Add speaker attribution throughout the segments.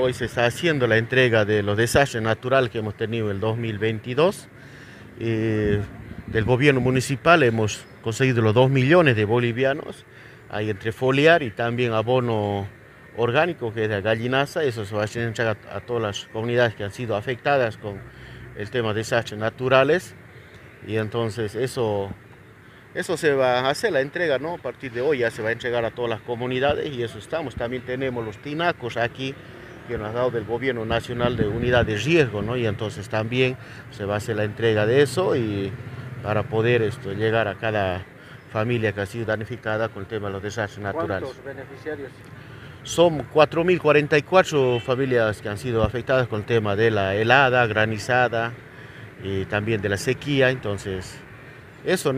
Speaker 1: hoy se está haciendo la entrega de los desastres naturales que hemos tenido en el 2022. Del gobierno municipal hemos conseguido los 2 millones de bolivianos, hay entre foliar y también abono orgánico, que es de gallinaza. Eso se va a entregar a todas las comunidades que han sido afectadas con el tema de desastres naturales, y entonces eso se va a hacer la entrega, ¿no? A partir de hoy ya se va a entregar a todas las comunidades, y eso estamos. También tenemos los tinacos aquí que nos ha dado del Gobierno Nacional de Unidad de Riesgo, ¿no? Y entonces también se va a hacer la entrega de eso, y para poder llegar a cada familia que ha sido damnificada con el tema de los desastres naturales.
Speaker 2: ¿Cuántos beneficiarios?
Speaker 1: Son 4.044 familias que han sido afectadas con el tema de la helada, granizada y también de la sequía. Entonces, eso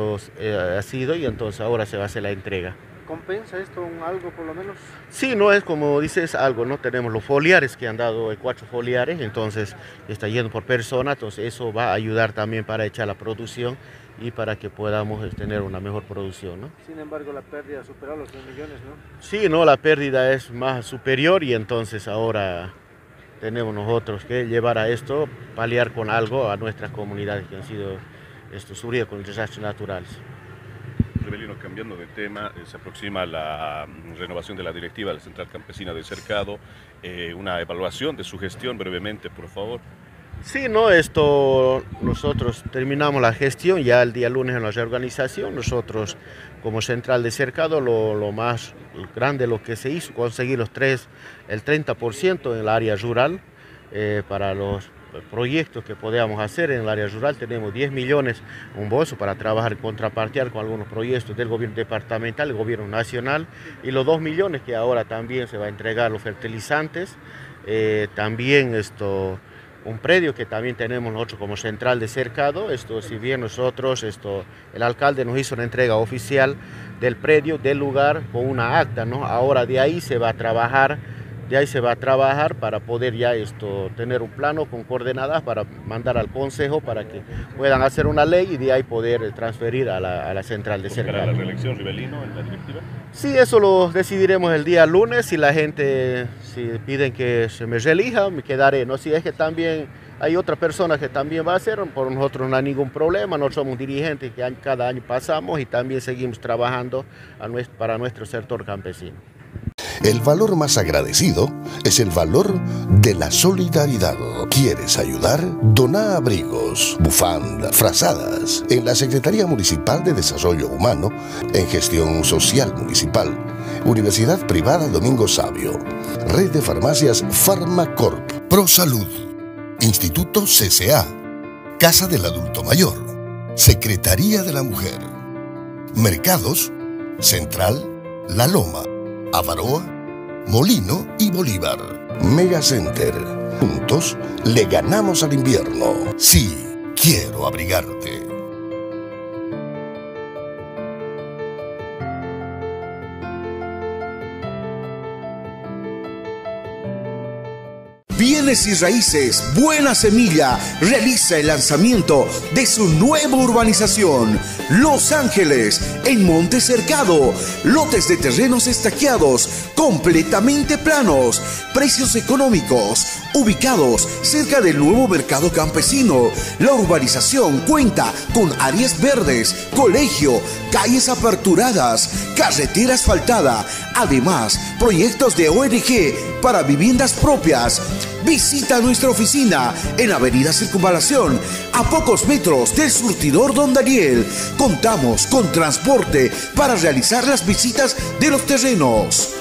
Speaker 1: ha sido, y entonces ahora se va a hacer la entrega.
Speaker 2: ¿Compensa esto algo por lo menos?
Speaker 1: Sí, no es como dices algo, ¿no? Tenemos los foliares que han dado 4 foliares, entonces está yendo por persona, entonces eso va a ayudar también para echar la producción y para que podamos tener una mejor producción, ¿no?
Speaker 2: Sin embargo, la pérdida supera los 2 millones, ¿no?
Speaker 1: Sí, no, la pérdida es más superior, y entonces ahora tenemos nosotros que llevar a esto, paliar con algo a nuestras comunidades que han sido sufridas con desastres naturales.
Speaker 3: Rivelino, cambiando de tema, se aproxima la renovación de la directiva de la Central Campesina de Cercado. Una evaluación de su gestión brevemente, por favor.
Speaker 1: Sí, no, nosotros terminamos la gestión ya el día lunes en la reorganización. Nosotros, como Central de Cercado, lo más grande lo que se hizo, conseguir el 30% en el área rural para los proyectos que podamos hacer en el área rural. Tenemos 10 millones, un bolso para trabajar, contrapartear con algunos proyectos del gobierno departamental, el gobierno nacional, y los 2 millones que ahora también se va a entregar los fertilizantes. También un predio que también tenemos nosotros como Central de Cercado. Si bien nosotros, el alcalde nos hizo una entrega oficial del predio, del lugar, con una acta, ¿no? Ahora de ahí se va a trabajar para poder ya tener un plano con coordenadas para mandar al Consejo para que puedan hacer una ley, y de ahí poder transferir a la Central de Cercado.
Speaker 3: ¿Buscará la reelección Rivelino en la directiva?
Speaker 1: Sí, eso lo decidiremos el día lunes. Si la gente piden que se me reelija, me quedaré, ¿no? Si es que también hay otra persona que también va a hacer, por nosotros no hay ningún problema. Nosotros somos dirigentes que cada año pasamos y también seguimos trabajando para nuestro sector campesino.
Speaker 4: El valor más agradecido es el valor de la solidaridad. ¿Quieres ayudar? Doná abrigos, bufandas, frazadas en la Secretaría Municipal de Desarrollo Humano, en Gestión Social Municipal, Universidad Privada Domingo Sabio, Red de Farmacias Farmacorp, ProSalud, Instituto CCA, Casa del Adulto Mayor, Secretaría de la Mujer, Mercados, Central, La Loma, Avaroa, Molino y Bolívar. Megacenter. Juntos le ganamos al invierno. Sí, quiero abrigarte.
Speaker 5: Bienes y Raíces Buena Semilla realiza el lanzamiento de su nueva urbanización, Los Ángeles, en Monte Cercado. Lotes de terrenos estaqueados, completamente planos, precios económicos, ubicados cerca del nuevo mercado campesino. La urbanización cuenta con áreas verdes, colegio, calles aperturadas, carretera asfaltada, además proyectos de ONG para viviendas propias. Visita nuestra oficina en Avenida Circunvalación, a pocos metros del surtidor Don Daniel. Contamos con transporte para realizar las visitas de los terrenos.